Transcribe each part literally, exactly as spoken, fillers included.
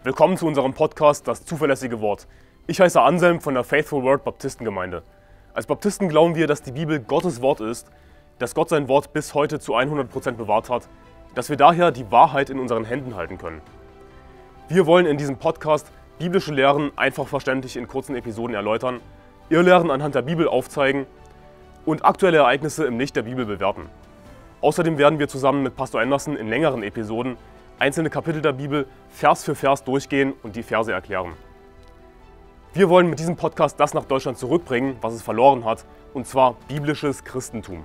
Willkommen zu unserem Podcast Das zuverlässige Wort. Ich heiße Anselm von der Faithful Word Baptistengemeinde. Als Baptisten glauben wir, dass die Bibel Gottes Wort ist, dass Gott sein Wort bis heute zu hundert Prozent bewahrt hat, dass wir daher die Wahrheit in unseren Händen halten können. Wir wollen in diesem Podcast biblische Lehren einfach verständlich in kurzen Episoden erläutern, Irrlehren anhand der Bibel aufzeigen und aktuelle Ereignisse im Licht der Bibel bewerten. Außerdem werden wir zusammen mit Pastor Anderson in längeren Episoden einzelne Kapitel der Bibel Vers für Vers durchgehen und die Verse erklären. Wir wollen mit diesem Podcast das nach Deutschland zurückbringen, was es verloren hat, und zwar biblisches Christentum.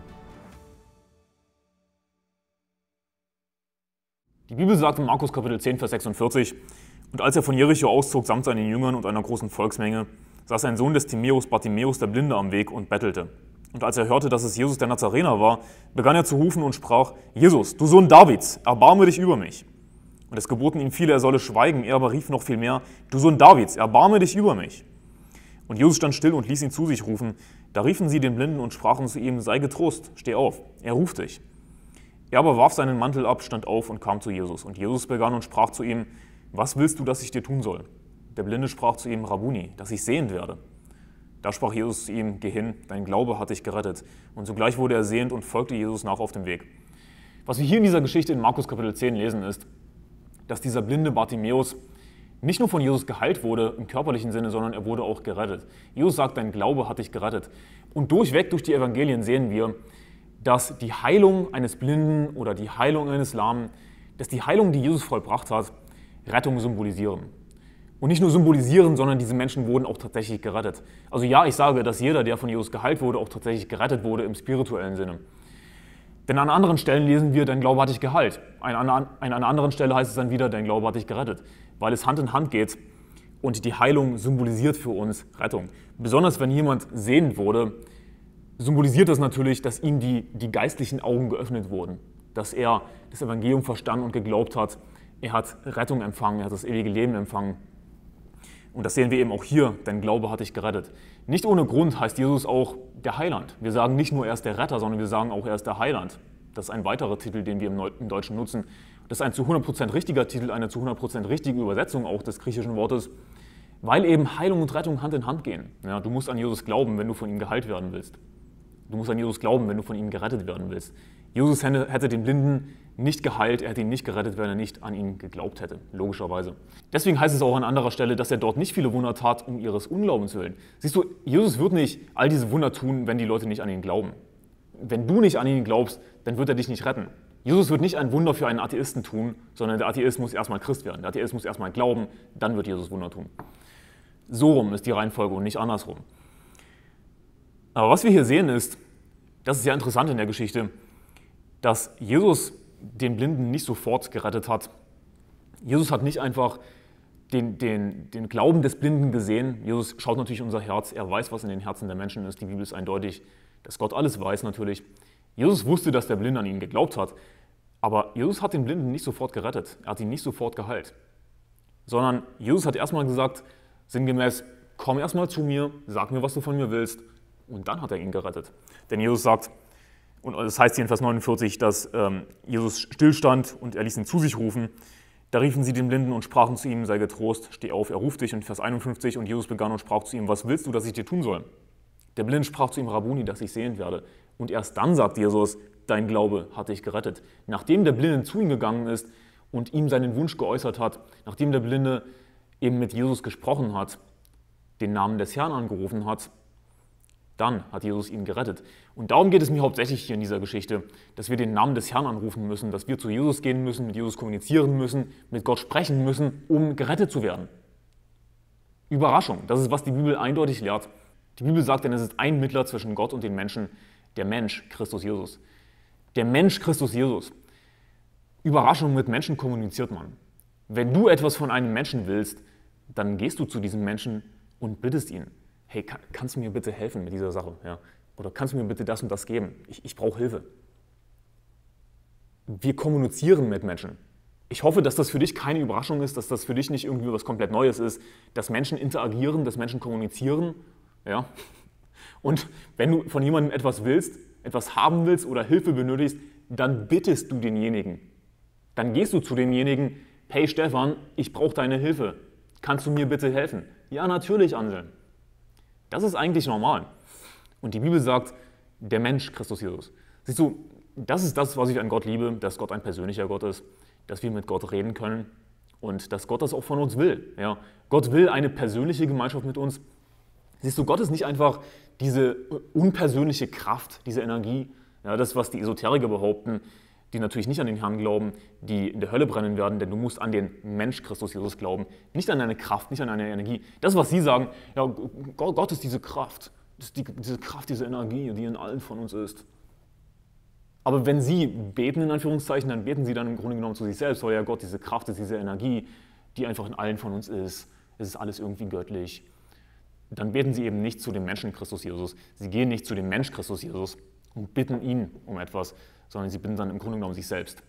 Die Bibel sagt in Markus Kapitel zehn, Vers sechsundvierzig: Und als er von Jericho auszog samt seinen Jüngern und einer großen Volksmenge, saß ein Sohn des Timäus, Bartimäus, der Blinde, am Weg und bettelte. Und als er hörte, dass es Jesus der Nazarener war, begann er zu rufen und sprach: Jesus, du Sohn Davids, erbarme dich über mich. Und es geboten ihm viele, er solle schweigen, er aber rief noch viel mehr: Du Sohn Davids, erbarme dich über mich. Und Jesus stand still und ließ ihn zu sich rufen. Da riefen sie den Blinden und sprachen zu ihm: Sei getrost, steh auf, er ruft dich. Er aber warf seinen Mantel ab, stand auf und kam zu Jesus. Und Jesus begann und sprach zu ihm: Was willst du, dass ich dir tun soll? Der Blinde sprach zu ihm: Rabbuni, dass ich sehend werde. Da sprach Jesus zu ihm: Geh hin, dein Glaube hat dich gerettet. Und sogleich wurde er sehend und folgte Jesus nach auf dem Weg. Was wir hier in dieser Geschichte in Markus Kapitel zehn lesen, ist, dass dieser blinde Bartimäus nicht nur von Jesus geheilt wurde im körperlichen Sinne, sondern er wurde auch gerettet. Jesus sagt, dein Glaube hat dich gerettet. Und durchweg durch die Evangelien sehen wir, dass die Heilung eines Blinden oder die Heilung eines Lahmen, dass die Heilung, die Jesus vollbracht hat, Rettung symbolisieren. Und nicht nur symbolisieren, sondern diese Menschen wurden auch tatsächlich gerettet. Also ja, ich sage, dass jeder, der von Jesus geheilt wurde, auch tatsächlich gerettet wurde im spirituellen Sinne. Denn an anderen Stellen lesen wir, dein Glaube hat dich geheilt. An einer anderen Stelle heißt es dann wieder, dein Glaube hat dich gerettet. Weil es Hand in Hand geht und die Heilung symbolisiert für uns Rettung. Besonders wenn jemand sehend wurde, symbolisiert das natürlich, dass ihm die, die geistlichen Augen geöffnet wurden. Dass er das Evangelium verstanden und geglaubt hat. Er hat Rettung empfangen, er hat das ewige Leben empfangen. Und das sehen wir eben auch hier, dein Glaube hat dich gerettet. Nicht ohne Grund heißt Jesus auch der Heiland. Wir sagen nicht nur, er ist der Retter, sondern wir sagen auch, er ist der Heiland. Das ist ein weiterer Titel, den wir im Deutschen nutzen. Das ist ein zu hundert Prozent richtiger Titel, eine zu hundert Prozent richtige Übersetzung auch des griechischen Wortes, weil eben Heilung und Rettung Hand in Hand gehen. Ja, du musst an Jesus glauben, wenn du von ihm geheilt werden willst. Du musst an Jesus glauben, wenn du von ihm gerettet werden willst. Jesus hätte den Blinden nicht geheilt, er hätte ihn nicht gerettet, wenn er nicht an ihn geglaubt hätte, logischerweise. Deswegen heißt es auch an anderer Stelle, dass er dort nicht viele Wunder tat, um ihres Unglaubens willen. Siehst du, Jesus wird nicht all diese Wunder tun, wenn die Leute nicht an ihn glauben. Wenn du nicht an ihn glaubst, dann wird er dich nicht retten. Jesus wird nicht ein Wunder für einen Atheisten tun, sondern der Atheist muss erstmal Christ werden. Der Atheist muss erstmal glauben, dann wird Jesus Wunder tun. So rum ist die Reihenfolge und nicht andersrum. Aber was wir hier sehen ist, das ist sehr interessant in der Geschichte, dass Jesus den Blinden nicht sofort gerettet hat. Jesus hat nicht einfach den, den, den Glauben des Blinden gesehen. Jesus schaut natürlich in unser Herz. Er weiß, was in den Herzen der Menschen ist. Die Bibel ist eindeutig, dass Gott alles weiß natürlich. Jesus wusste, dass der Blinde an ihn geglaubt hat. Aber Jesus hat den Blinden nicht sofort gerettet. Er hat ihn nicht sofort geheilt. Sondern Jesus hat erstmal gesagt, sinngemäß, komm erstmal zu mir, sag mir, was du von mir willst. Und dann hat er ihn gerettet. Denn Jesus sagt, und das heißt hier in Vers neunundvierzig, dass ähm, Jesus stillstand und er ließ ihn zu sich rufen. Da riefen sie den Blinden und sprachen zu ihm: Sei getrost, steh auf, er ruft dich. Und Vers einundfünfzig, und Jesus begann und sprach zu ihm: Was willst du, dass ich dir tun soll? Der Blinde sprach zu ihm: Rabbuni, dass ich sehend werde. Und erst dann sagt Jesus: Dein Glaube hat dich gerettet. Nachdem der Blinde zu ihm gegangen ist und ihm seinen Wunsch geäußert hat, nachdem der Blinde eben mit Jesus gesprochen hat, den Namen des Herrn angerufen hat, dann hat Jesus ihn gerettet. Und darum geht es mir hauptsächlich hier in dieser Geschichte, dass wir den Namen des Herrn anrufen müssen, dass wir zu Jesus gehen müssen, mit Jesus kommunizieren müssen, mit Gott sprechen müssen, um gerettet zu werden. Überraschung, das ist, was die Bibel eindeutig lehrt. Die Bibel sagt, denn es ist ein Mittler zwischen Gott und den Menschen, der Mensch, Christus Jesus. Der Mensch, Christus Jesus. Überraschung, mit Menschen kommuniziert man. Wenn du etwas von einem Menschen willst, dann gehst du zu diesem Menschen und bittest ihn: Hey, kann, kannst du mir bitte helfen mit dieser Sache? Ja? Oder kannst du mir bitte das und das geben? Ich, ich brauche Hilfe. Wir kommunizieren mit Menschen. Ich hoffe, dass das für dich keine Überraschung ist, dass das für dich nicht irgendwie was komplett Neues ist, dass Menschen interagieren, dass Menschen kommunizieren. Ja? Und wenn du von jemandem etwas willst, etwas haben willst oder Hilfe benötigst, dann bittest du denjenigen. Dann gehst du zu demjenigen, hey Stefan, ich brauche deine Hilfe. Kannst du mir bitte helfen? Ja, natürlich, Anselm. Das ist eigentlich normal. Und die Bibel sagt, der Mensch Christus Jesus. Siehst du, das ist das, was ich an Gott liebe, dass Gott ein persönlicher Gott ist, dass wir mit Gott reden können und dass Gott das auch von uns will. Ja, Gott will eine persönliche Gemeinschaft mit uns. Siehst du, Gott ist nicht einfach diese unpersönliche Kraft, diese Energie, ja, das, was die Esoteriker behaupten, die natürlich nicht an den Herrn glauben, die in der Hölle brennen werden, denn du musst an den Mensch Christus Jesus glauben, nicht an eine Kraft, nicht an eine Energie. Das, was sie sagen, ja, Gott, Gott ist diese Kraft, das ist die, diese Kraft, diese Energie, die in allen von uns ist. Aber wenn sie beten, in Anführungszeichen, dann beten sie dann im Grunde genommen zu sich selbst, weil ja Gott diese Kraft ist, diese Energie, die einfach in allen von uns ist. Es ist alles irgendwie göttlich. Dann beten sie eben nicht zu dem Menschen Christus Jesus. Sie gehen nicht zu dem Mensch Christus Jesus und bitten ihn um etwas, sondern sie bitten dann im Grunde genommen sich selbst.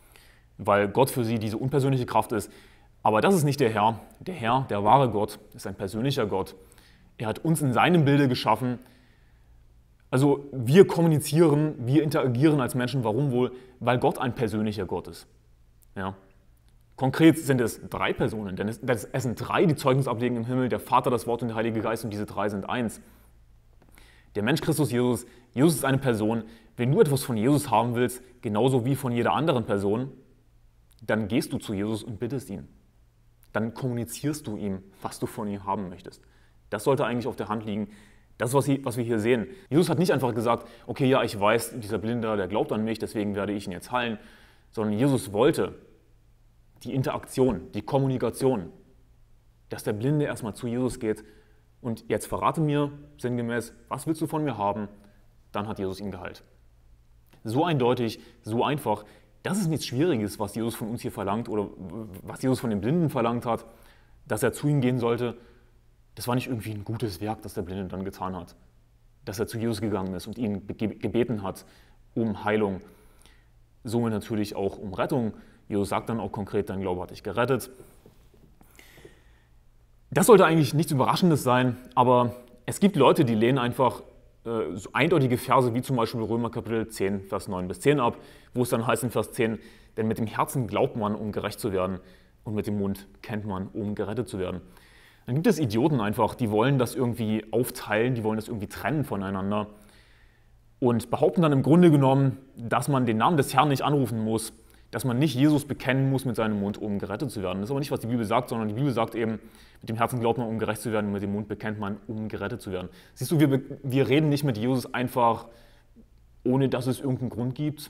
Weil Gott für sie diese unpersönliche Kraft ist. Aber das ist nicht der Herr. Der Herr, der wahre Gott, ist ein persönlicher Gott. Er hat uns in seinem Bilde geschaffen. Also wir kommunizieren, wir interagieren als Menschen. Warum wohl? Weil Gott ein persönlicher Gott ist. Ja. Konkret sind es drei Personen, denn es, es sind drei, die Zeugnis ablegen im Himmel, der Vater, das Wort und der Heilige Geist, und diese drei sind eins. Der Mensch Christus Jesus, Jesus ist eine Person. Wenn du etwas von Jesus haben willst, genauso wie von jeder anderen Person, dann gehst du zu Jesus und bittest ihn. Dann kommunizierst du ihm, was du von ihm haben möchtest. Das sollte eigentlich auf der Hand liegen. Das ist, was, hier, was wir hier sehen. Jesus hat nicht einfach gesagt, okay, ja, ich weiß, dieser Blinde, der glaubt an mich, deswegen werde ich ihn jetzt heilen, sondern Jesus wollte die Interaktion, die Kommunikation, dass der Blinde erstmal zu Jesus geht und jetzt verrate mir sinngemäß, was willst du von mir haben? Dann hat Jesus ihn geheilt. So eindeutig, so einfach. Das ist nichts Schwieriges, was Jesus von uns hier verlangt oder was Jesus von dem Blinden verlangt hat, dass er zu ihm gehen sollte. Das war nicht irgendwie ein gutes Werk, das der Blinde dann getan hat. Dass er zu Jesus gegangen ist und ihn gebeten hat um Heilung. Somit natürlich auch um Rettung. Jesus sagt dann auch konkret, dein Glaube hat dich gerettet. Das sollte eigentlich nichts Überraschendes sein, aber es gibt Leute, die lehnen einfach äh, so eindeutige Verse wie zum Beispiel Römer Kapitel zehn, Vers neun bis zehn ab, wo es dann heißt in Vers zehn, denn mit dem Herzen glaubt man, um gerecht zu werden, und mit dem Mund kennt man, um gerettet zu werden. Dann gibt es Idioten einfach, die wollen das irgendwie aufteilen, die wollen das irgendwie trennen voneinander und behaupten dann im Grunde genommen, dass man den Namen des Herrn nicht anrufen muss, dass man nicht Jesus bekennen muss mit seinem Mund, um gerettet zu werden. Das ist aber nicht, was die Bibel sagt, sondern die Bibel sagt eben, mit dem Herzen glaubt man, um gerecht zu werden, und mit dem Mund bekennt man, um gerettet zu werden. Siehst du, wir, wir reden nicht mit Jesus einfach, ohne dass es irgendeinen Grund gibt,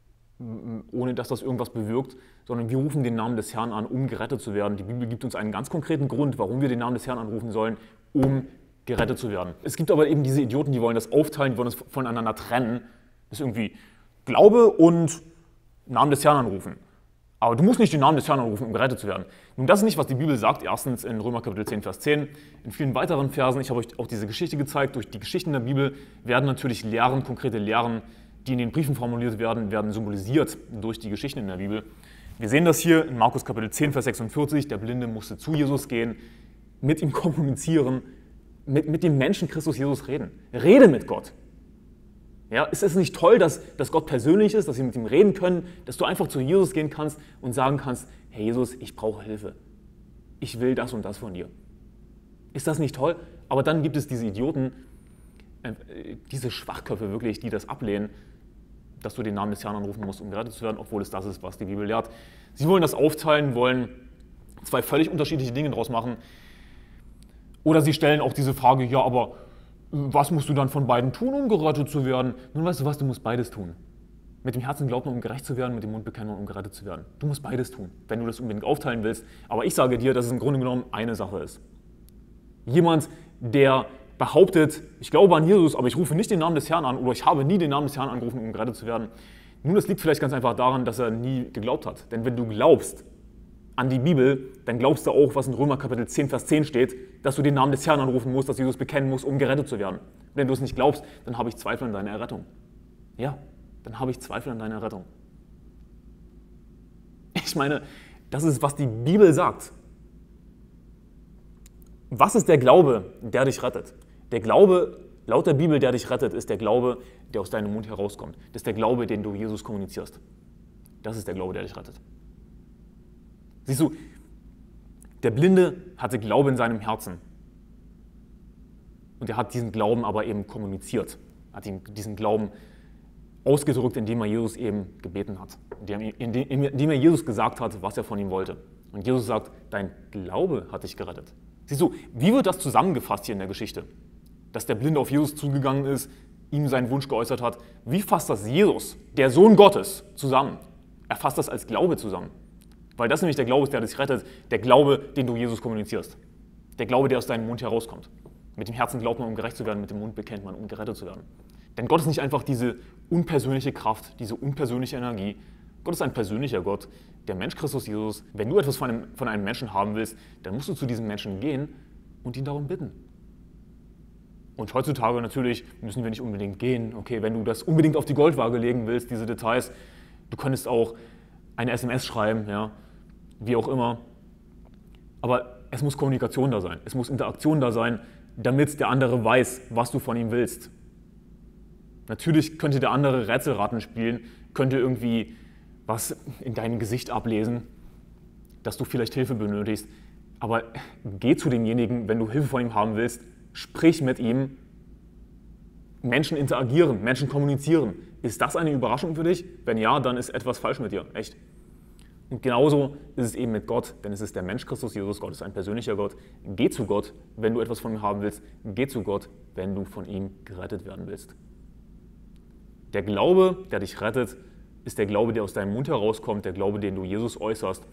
ohne dass das irgendwas bewirkt, sondern wir rufen den Namen des Herrn an, um gerettet zu werden. Die Bibel gibt uns einen ganz konkreten Grund, warum wir den Namen des Herrn anrufen sollen, um gerettet zu werden. Es gibt aber eben diese Idioten, die wollen das aufteilen, die wollen das voneinander trennen. Das ist irgendwie Glaube und Namen des Herrn anrufen. Aber du musst nicht den Namen des Herrn anrufen, um gerettet zu werden. Nun, das ist nicht, was die Bibel sagt. Erstens in Römer Kapitel zehn, Vers zehn. In vielen weiteren Versen, ich habe euch auch diese Geschichte gezeigt, durch die Geschichten der Bibel werden natürlich Lehren, konkrete Lehren, die in den Briefen formuliert werden, werden symbolisiert durch die Geschichten in der Bibel. Wir sehen das hier in Markus Kapitel zehn, Vers sechsundvierzig. Der Blinde musste zu Jesus gehen, mit ihm kommunizieren, mit, mit dem Menschen Christus Jesus reden. Rede mit Gott. Ja, ist es nicht toll, dass, dass Gott persönlich ist, dass wir mit ihm reden können, dass du einfach zu Jesus gehen kannst und sagen kannst, hey Jesus, ich brauche Hilfe. Ich will das und das von dir. Ist das nicht toll? Aber dann gibt es diese Idioten, äh, diese Schwachköpfe wirklich, die das ablehnen, dass du den Namen des Herrn anrufen musst, um gerettet zu werden, obwohl es das ist, was die Bibel lehrt. Sie wollen das aufteilen, wollen zwei völlig unterschiedliche Dinge draus machen. Oder sie stellen auch diese Frage, ja, aber was musst du dann von beiden tun, um gerettet zu werden? Nun weißt du was, du musst beides tun. Mit dem Herzen glaubt man, um gerecht zu werden, mit dem Mund bekennt man, um gerettet zu werden. Du musst beides tun, wenn du das unbedingt aufteilen willst. Aber ich sage dir, dass es im Grunde genommen eine Sache ist. Jemand, der behauptet, ich glaube an Jesus, aber ich rufe nicht den Namen des Herrn an oder ich habe nie den Namen des Herrn angerufen, um gerettet zu werden. Nun, das liegt vielleicht ganz einfach daran, dass er nie geglaubt hat. Denn wenn du glaubst an die Bibel, dann glaubst du auch, was in Römer Kapitel zehn, Vers zehn steht, dass du den Namen des Herrn anrufen musst, dass Jesus bekennen musst, um gerettet zu werden. Wenn du es nicht glaubst, dann habe ich Zweifel an deiner Errettung. Ja, dann habe ich Zweifel an deiner Errettung. Ich meine, das ist, was die Bibel sagt. Was ist der Glaube, der dich rettet? Der Glaube, laut der Bibel, der dich rettet, ist der Glaube, der aus deinem Mund herauskommt. Das ist der Glaube, den du Jesus kommunizierst. Das ist der Glaube, der dich rettet. Siehst du, der Blinde hatte Glaube in seinem Herzen. Und er hat diesen Glauben aber eben kommuniziert, hat ihn, diesen Glauben ausgedrückt, indem er Jesus eben gebeten hat, indem, indem er Jesus gesagt hat, was er von ihm wollte. Und Jesus sagt, dein Glaube hat dich gerettet. Siehst du, wie wird das zusammengefasst hier in der Geschichte? Dass der Blinde auf Jesus zugegangen ist, ihm seinen Wunsch geäußert hat. Wie fasst das Jesus, der Sohn Gottes, zusammen? Er fasst das als Glaube zusammen. Weil das nämlich der Glaube ist, der dich rettet, der Glaube, den du Jesus kommunizierst. Der Glaube, der aus deinem Mund herauskommt. Mit dem Herzen glaubt man, um gerecht zu werden, mit dem Mund bekennt man, um gerettet zu werden. Denn Gott ist nicht einfach diese unpersönliche Kraft, diese unpersönliche Energie. Gott ist ein persönlicher Gott, der Mensch Christus Jesus. Wenn du etwas von einem, von einem Menschen haben willst, dann musst du zu diesem Menschen gehen und ihn darum bitten. Und heutzutage natürlich müssen wir nicht unbedingt gehen. Okay, wenn du das unbedingt auf die Goldwaage legen willst, diese Details, du könntest auch eine S M S schreiben, ja, wie auch immer. Aber es muss Kommunikation da sein, es muss Interaktion da sein, damit der andere weiß, was du von ihm willst. Natürlich könnte der andere Rätselraten spielen, könnte irgendwie was in deinem Gesicht ablesen, dass du vielleicht Hilfe benötigst. Aber geh zu demjenigen, wenn du Hilfe von ihm haben willst, sprich mit ihm. Menschen interagieren, Menschen kommunizieren. Ist das eine Überraschung für dich? Wenn ja, dann ist etwas falsch mit dir, echt. Und genauso ist es eben mit Gott, denn es ist der Mensch Christus Jesus, Gott ist ein persönlicher Gott. Geh zu Gott, wenn du etwas von ihm haben willst. Geh zu Gott, wenn du von ihm gerettet werden willst. Der Glaube, der dich rettet, ist der Glaube, der aus deinem Mund herauskommt, der Glaube, den du Jesus äußerst.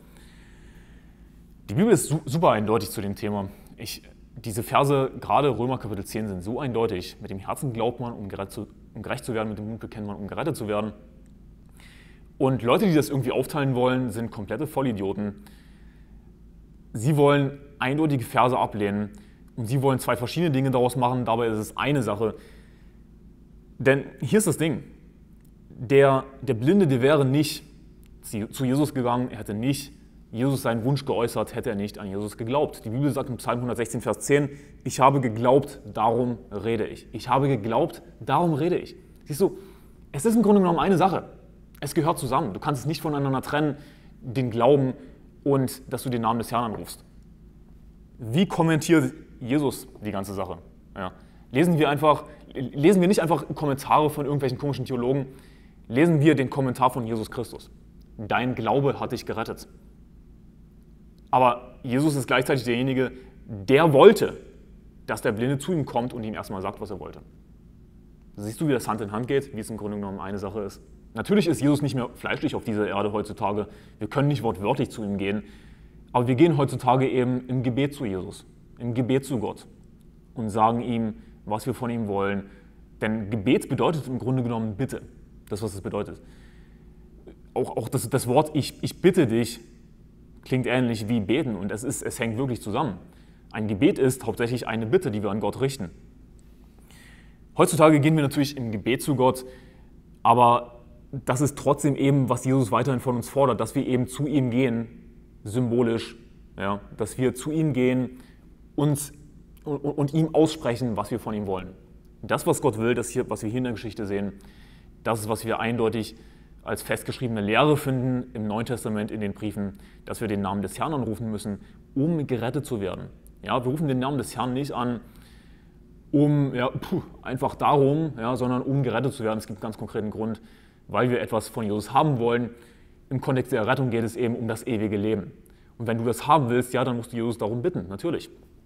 Die Bibel ist super eindeutig zu dem Thema. Ich, diese Verse, gerade Römer Kapitel zehn, sind so eindeutig. Mit dem Herzen glaubt man, um gerecht zu, um gerecht zu werden, mit dem Mund bekennt man, um gerettet zu werden. Und Leute, die das irgendwie aufteilen wollen, sind komplette Vollidioten. Sie wollen eindeutige Verse ablehnen und sie wollen zwei verschiedene Dinge daraus machen, dabei ist es eine Sache. Denn hier ist das Ding, der, der Blinde, der wäre nicht zu Jesus gegangen, er hätte nicht Jesus seinen Wunsch geäußert, hätte er nicht an Jesus geglaubt. Die Bibel sagt im Psalm hundertsechzehn, Vers zehn, ich habe geglaubt, darum rede ich. Ich habe geglaubt, darum rede ich. Siehst du, es ist im Grunde genommen eine Sache. Es gehört zusammen. Du kannst es nicht voneinander trennen, den Glauben und dass du den Namen des Herrn anrufst. Wie kommentiert Jesus die ganze Sache? Ja. Lesen wir einfach, lesen wir nicht einfach Kommentare von irgendwelchen komischen Theologen, lesen wir den Kommentar von Jesus Christus. Dein Glaube hat dich gerettet. Aber Jesus ist gleichzeitig derjenige, der wollte, dass der Blinde zu ihm kommt und ihm erstmal sagt, was er wollte. Siehst du, wie das Hand in Hand geht, wie es im Grunde genommen eine Sache ist? Natürlich ist Jesus nicht mehr fleischlich auf dieser Erde heutzutage. Wir können nicht wortwörtlich zu ihm gehen. Aber wir gehen heutzutage eben im Gebet zu Jesus, im Gebet zu Gott und sagen ihm, was wir von ihm wollen. Denn Gebet bedeutet im Grunde genommen Bitte. Das, was es bedeutet. Auch, auch das, das Wort ich, ich bitte dich klingt ähnlich wie beten und es, ist, es hängt wirklich zusammen. Ein Gebet ist hauptsächlich eine Bitte, die wir an Gott richten. Heutzutage gehen wir natürlich im Gebet zu Gott, aber das ist trotzdem eben, was Jesus weiterhin von uns fordert, dass wir eben zu ihm gehen, symbolisch, ja, dass wir zu ihm gehen und, und, und ihm aussprechen, was wir von ihm wollen. Das, was Gott will, das hier, was wir hier in der Geschichte sehen, das ist, was wir eindeutig als festgeschriebene Lehre finden im Neuen Testament in den Briefen, dass wir den Namen des Herrn anrufen müssen, um gerettet zu werden. Ja, wir rufen den Namen des Herrn nicht an, um ja, puh, einfach darum, ja, sondern um gerettet zu werden. Es gibt einen ganz konkreten Grund, weil wir etwas von Jesus haben wollen. Im Kontext der Rettung geht es eben um das ewige Leben. Und wenn du das haben willst, ja, dann musst du Jesus darum bitten, natürlich.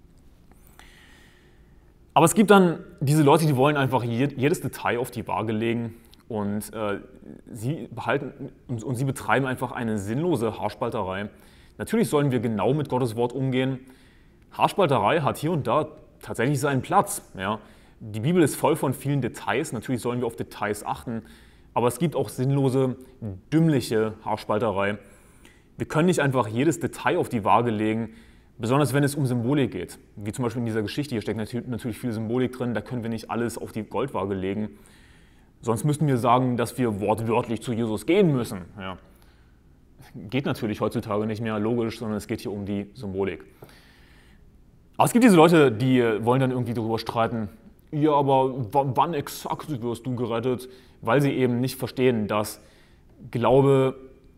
Aber es gibt dann diese Leute, die wollen einfach jedes Detail auf die Waage legen und, äh, sie, behalten, und, und sie betreiben einfach eine sinnlose Haarspalterei. Natürlich sollen wir genau mit Gottes Wort umgehen. Haarspalterei hat hier und da tatsächlich seinen Platz. Ja. Die Bibel ist voll von vielen Details, natürlich sollen wir auf Details achten, aber es gibt auch sinnlose, dümmliche Haarspalterei. Wir können nicht einfach jedes Detail auf die Waage legen, besonders wenn es um Symbolik geht. Wie zum Beispiel in dieser Geschichte, hier steckt natürlich viel Symbolik drin, da können wir nicht alles auf die Goldwaage legen. Sonst müssten wir sagen, dass wir wortwörtlich zu Jesus gehen müssen. Ja. Geht natürlich heutzutage nicht mehr logisch, sondern es geht hier um die Symbolik. Aber es gibt diese Leute, die wollen dann irgendwie darüber streiten, ja, aber wann exakt wirst du gerettet? Weil sie eben nicht verstehen, dass Glaube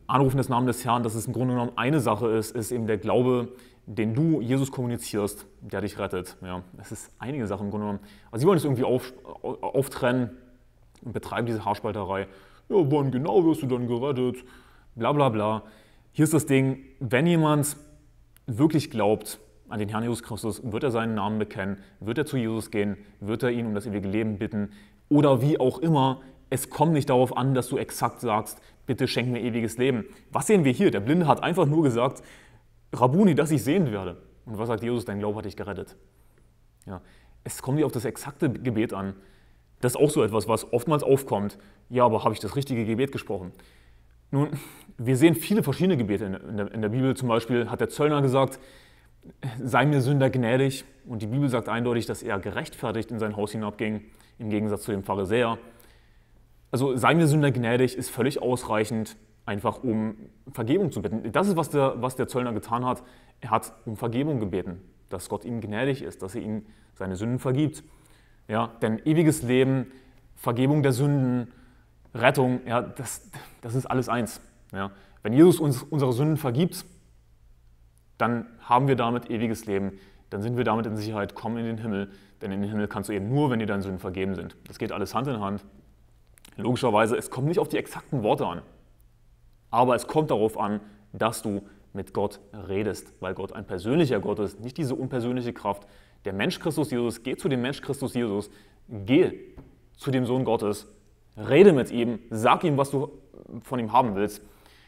Anrufen des Namens des Herrn, dass es im Grunde genommen eine Sache ist, ist eben der Glaube, den du Jesus kommunizierst, der dich rettet. Ja, es ist einige Sachen im Grunde genommen. Also sie wollen es irgendwie auf, auftrennen und betreiben diese Haarspalterei. Ja, wann genau wirst du dann gerettet? Bla bla bla. Hier ist das Ding, wenn jemand wirklich glaubt an den Herrn Jesus Christus, wird er seinen Namen bekennen, wird er zu Jesus gehen, wird er ihn um das ewige Leben bitten oder wie auch immer. Es kommt nicht darauf an, dass du exakt sagst, bitte schenk mir ewiges Leben. Was sehen wir hier? Der Blinde hat einfach nur gesagt, Rabuni, dass ich sehen werde. Und was sagt Jesus? Dein Glaube hat dich gerettet. Ja, es kommt nicht auf das exakte Gebet an. Das ist auch so etwas, was oftmals aufkommt. Ja, aber habe ich das richtige Gebet gesprochen? Nun, wir sehen viele verschiedene Gebete in der, in der Bibel. Zum Beispiel hat der Zöllner gesagt, sei mir Sünder gnädig. Und die Bibel sagt eindeutig, dass er gerechtfertigt in sein Haus hinabging, im Gegensatz zu dem Pharisäer. Also sei mir Sünder gnädig ist völlig ausreichend, einfach um Vergebung zu bitten. Das ist, was der, was der Zöllner getan hat. Er hat um Vergebung gebeten, dass Gott ihm gnädig ist, dass er ihm seine Sünden vergibt. Ja, denn ewiges Leben, Vergebung der Sünden, Rettung, ja, das, das ist alles eins. Ja. Wenn Jesus uns unsere Sünden vergibt, dann haben wir damit ewiges Leben. Dann sind wir damit in Sicherheit, kommen in den Himmel. Denn in den Himmel kannst du eben nur, wenn dir deine Sünden vergeben sind. Das geht alles Hand in Hand. Logischerweise, es kommt nicht auf die exakten Worte an. Aber es kommt darauf an, dass du mit Gott redest, weil Gott ein persönlicher Gott ist, nicht diese unpersönliche Kraft. Der Mensch Christus Jesus, geh zu dem Mensch Christus Jesus, geh zu dem Sohn Gottes, rede mit ihm, sag ihm, was du von ihm haben willst,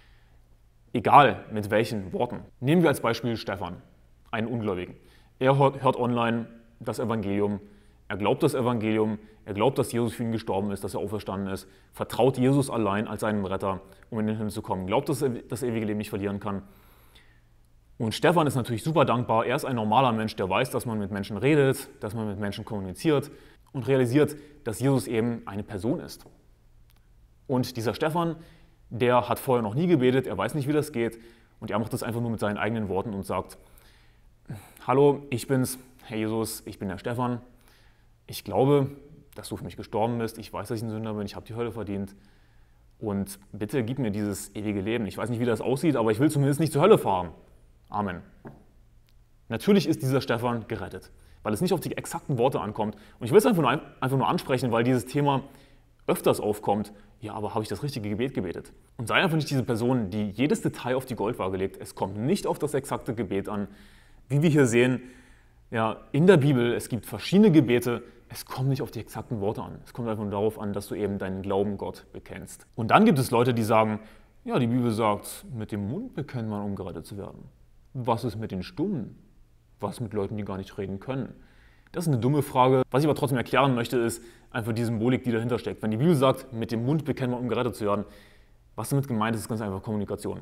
egal mit welchen Worten. Nehmen wir als Beispiel Stephan, einen Ungläubigen. Er hört, hört online das Evangelium, er glaubt das Evangelium, er glaubt, dass Jesus für ihn gestorben ist, dass er auferstanden ist, vertraut Jesus allein als seinen Retter, um in den Himmel zu kommen, glaubt, dass er das ewige Leben nicht verlieren kann. Und Stephan ist natürlich super dankbar, er ist ein normaler Mensch, der weiß, dass man mit Menschen redet, dass man mit Menschen kommuniziert und realisiert, dass Jesus eben eine Person ist. Und dieser Stephan, der hat vorher noch nie gebetet, er weiß nicht, wie das geht und er macht das einfach nur mit seinen eigenen Worten und sagt, hallo, ich bin's, Herr Jesus, ich bin der Stephan, ich glaube, dass du für mich gestorben bist, ich weiß, dass ich ein Sünder bin, ich habe die Hölle verdient und bitte gib mir dieses ewige Leben. Ich weiß nicht, wie das aussieht, aber ich will zumindest nicht zur Hölle fahren. Amen. Natürlich ist dieser Stephan gerettet, weil es nicht auf die exakten Worte ankommt. Und ich will es einfach nur, einfach nur ansprechen, weil dieses Thema öfters aufkommt. Ja, aber habe ich das richtige Gebet gebetet? Und sei einfach nicht diese Person, die jedes Detail auf die Goldwaage legt. Es kommt nicht auf das exakte Gebet an. Wie wir hier sehen, ja, in der Bibel, es gibt verschiedene Gebete, es kommt nicht auf die exakten Worte an. Es kommt einfach nur darauf an, dass du eben deinen Glauben Gott bekennst. Und dann gibt es Leute, die sagen, ja, die Bibel sagt, mit dem Mund bekennt man, um gerettet zu werden. Was ist mit den Stummen? Was mit Leuten, die gar nicht reden können? Das ist eine dumme Frage. Was ich aber trotzdem erklären möchte, ist einfach die Symbolik, die dahinter steckt. Wenn die Bibel sagt, mit dem Mund bekennt man, um gerettet zu werden, was damit gemeint ist, ist ganz einfach Kommunikation.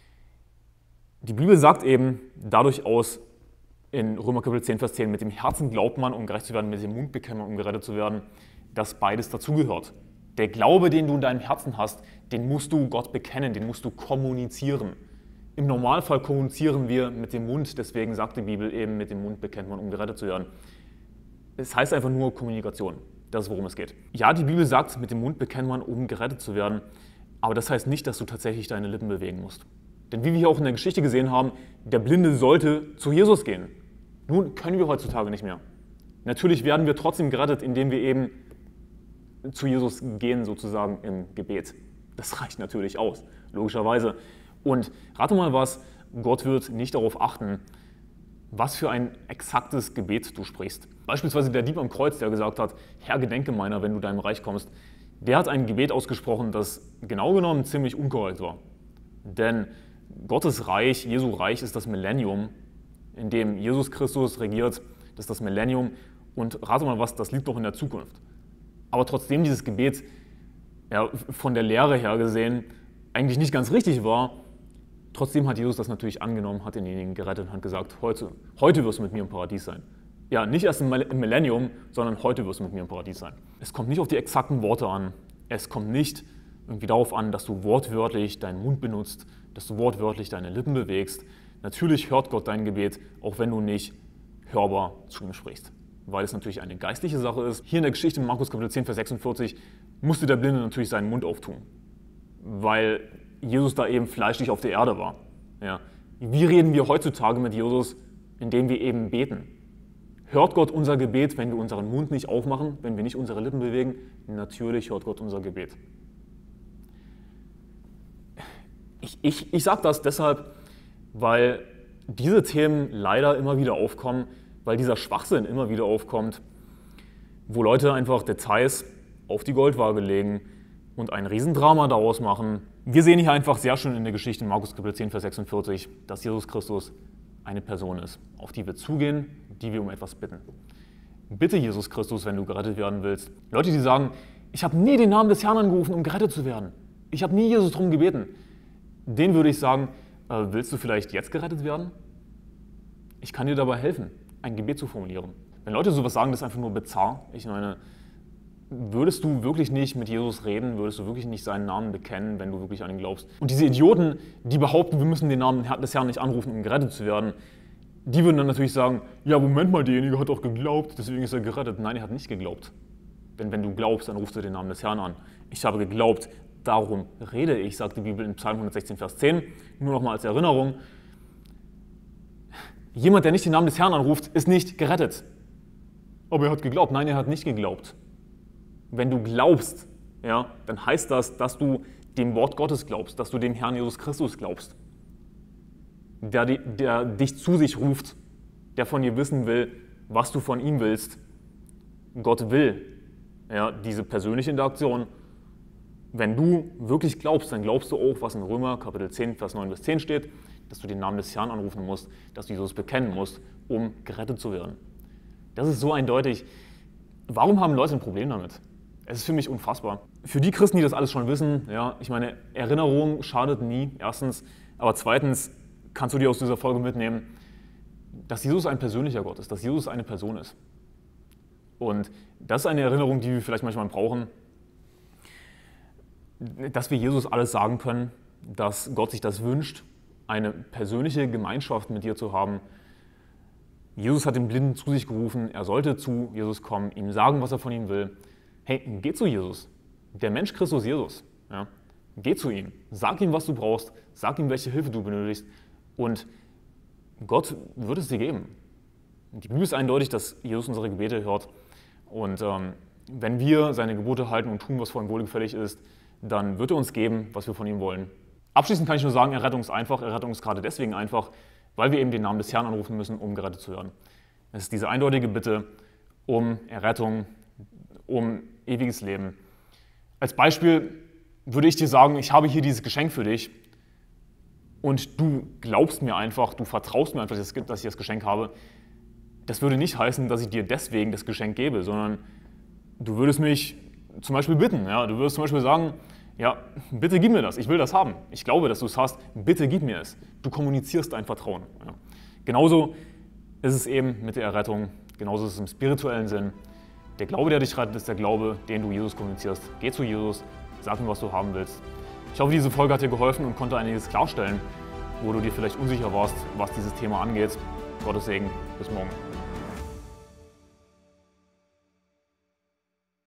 Die Bibel sagt eben dadurch aus, in Römer Kapitel zehn, Vers zehn, mit dem Herzen glaubt man, um gerecht zu werden, mit dem Mund bekennt man, um gerettet zu werden, dass beides dazugehört. Der Glaube, den du in deinem Herzen hast, den musst du Gott bekennen, den musst du kommunizieren. Im Normalfall kommunizieren wir mit dem Mund, deswegen sagt die Bibel eben, mit dem Mund bekennt man, um gerettet zu werden. Es heißt einfach nur Kommunikation, das ist, worum es geht. Ja, die Bibel sagt, mit dem Mund bekennt man, um gerettet zu werden, aber das heißt nicht, dass du tatsächlich deine Lippen bewegen musst. Denn wie wir hier auch in der Geschichte gesehen haben, der Blinde sollte zu Jesus gehen. Nun können wir heutzutage nicht mehr. Natürlich werden wir trotzdem gerettet, indem wir eben zu Jesus gehen, sozusagen im Gebet. Das reicht natürlich aus, logischerweise. Und rate mal was, Gott wird nicht darauf achten, was für ein exaktes Gebet du sprichst. Beispielsweise der Dieb am Kreuz, der gesagt hat, Herr, gedenke meiner, wenn du deinem Reich kommst, der hat ein Gebet ausgesprochen, das genau genommen ziemlich unkorrekt war. Denn Gottes Reich, Jesu Reich, ist das Millennium, in dem Jesus Christus regiert, das ist das Millennium. Und rate mal was, das liegt noch in der Zukunft. Aber trotzdem dieses Gebet ja, von der Lehre her gesehen eigentlich nicht ganz richtig war, trotzdem hat Jesus das natürlich angenommen, hat denjenigen gerettet und hat gesagt, heute, heute wirst du mit mir im Paradies sein. Ja, nicht erst im Millennium, sondern heute wirst du mit mir im Paradies sein. Es kommt nicht auf die exakten Worte an. Es kommt nicht irgendwie darauf an, dass du wortwörtlich deinen Mund benutzt, dass du wortwörtlich deine Lippen bewegst. Natürlich hört Gott dein Gebet, auch wenn du nicht hörbar zu ihm sprichst, weil es natürlich eine geistliche Sache ist. Hier in der Geschichte in Markus Kapitel zehn, Vers sechsundvierzig musste der Blinde natürlich seinen Mund auftun, weil Jesus da eben fleischlich auf der Erde war. Ja. Wie reden wir heutzutage mit Jesus? Indem wir eben beten. Hört Gott unser Gebet, wenn wir unseren Mund nicht aufmachen, wenn wir nicht unsere Lippen bewegen? Natürlich hört Gott unser Gebet. Ich, ich, ich sage das deshalb, weil diese Themen leider immer wieder aufkommen, weil dieser Schwachsinn immer wieder aufkommt, wo Leute einfach Details auf die Goldwaage legen und ein Riesendrama daraus machen. Wir sehen hier einfach sehr schön in der Geschichte in Markus Kapitel zehn, Vers sechsundvierzig, dass Jesus Christus eine Person ist, auf die wir zugehen, die wir um etwas bitten. Bitte Jesus Christus, wenn du gerettet werden willst. Leute, die sagen, ich habe nie den Namen des Herrn angerufen, um gerettet zu werden. Ich habe nie Jesus darum gebeten. Denen würde ich sagen, äh, willst du vielleicht jetzt gerettet werden? Ich kann dir dabei helfen, ein Gebet zu formulieren. Wenn Leute sowas sagen, das ist einfach nur bizarr. Ich meine, würdest du wirklich nicht mit Jesus reden, würdest du wirklich nicht seinen Namen bekennen, wenn du wirklich an ihn glaubst? Und diese Idioten, die behaupten, wir müssen den Namen des Herrn nicht anrufen, um gerettet zu werden, die würden dann natürlich sagen, ja, Moment mal, derjenige hat doch geglaubt, deswegen ist er gerettet. Nein, er hat nicht geglaubt. Denn wenn du glaubst, dann rufst du den Namen des Herrn an. Ich habe geglaubt, darum rede ich, sagt die Bibel in Psalm hundertsechzehn, Vers zehn. Nur noch mal als Erinnerung. Jemand, der nicht den Namen des Herrn anruft, ist nicht gerettet. Aber er hat geglaubt. Nein, er hat nicht geglaubt. Wenn du glaubst, ja, dann heißt das, dass du dem Wort Gottes glaubst, dass du dem Herrn Jesus Christus glaubst, der, der dich zu sich ruft, der von dir wissen will, was du von ihm willst. Gott will, ja, diese persönliche Interaktion. Wenn du wirklich glaubst, dann glaubst du auch, was in Römer Kapitel zehn, Vers neun bis zehn steht, dass du den Namen des Herrn anrufen musst, dass du Jesus bekennen musst, um gerettet zu werden. Das ist so eindeutig. Warum haben Leute ein Problem damit? Es ist für mich unfassbar. Für die Christen, die das alles schon wissen, ja, ich meine, Erinnerung schadet nie, erstens. Aber zweitens kannst du dir aus dieser Folge mitnehmen, dass Jesus ein persönlicher Gott ist, dass Jesus eine Person ist. Und das ist eine Erinnerung, die wir vielleicht manchmal brauchen, dass wir Jesus alles sagen können, dass Gott sich das wünscht, eine persönliche Gemeinschaft mit dir zu haben. Jesus hat den Blinden zu sich gerufen, er sollte zu Jesus kommen, ihm sagen, was er von ihm will. Hey, geh zu Jesus, der Mensch Christus Jesus. Ja? Geh zu ihm, sag ihm, was du brauchst, sag ihm, welche Hilfe du benötigst und Gott wird es dir geben. Die Bibel ist eindeutig, dass Jesus unsere Gebete hört und ähm, wenn wir seine Gebote halten und tun, was vor ihm wohlgefällig ist, dann wird er uns geben, was wir von ihm wollen. Abschließend kann ich nur sagen, Errettung ist einfach. Errettung ist gerade deswegen einfach, weil wir eben den Namen des Herrn anrufen müssen, um gerettet zu werden. Es ist diese eindeutige Bitte um Errettung, um ewiges Leben. Als Beispiel würde ich dir sagen, ich habe hier dieses Geschenk für dich und du glaubst mir einfach, du vertraust mir einfach, dass ich das Geschenk habe. Das würde nicht heißen, dass ich dir deswegen das Geschenk gebe, sondern du würdest mich zum Beispiel bitten. Ja? Du würdest zum Beispiel sagen, ja, bitte gib mir das, ich will das haben. Ich glaube, dass du es hast, bitte gib mir es. Du kommunizierst dein Vertrauen. Ja. Genauso ist es eben mit der Errettung, genauso ist es im spirituellen Sinn. Der Glaube, der dich rettet, ist der Glaube, den du Jesus kommunizierst. Geh zu Jesus, sag ihm, was du haben willst. Ich hoffe, diese Folge hat dir geholfen und konnte einiges klarstellen, wo du dir vielleicht unsicher warst, was dieses Thema angeht. Gottes Segen, bis morgen.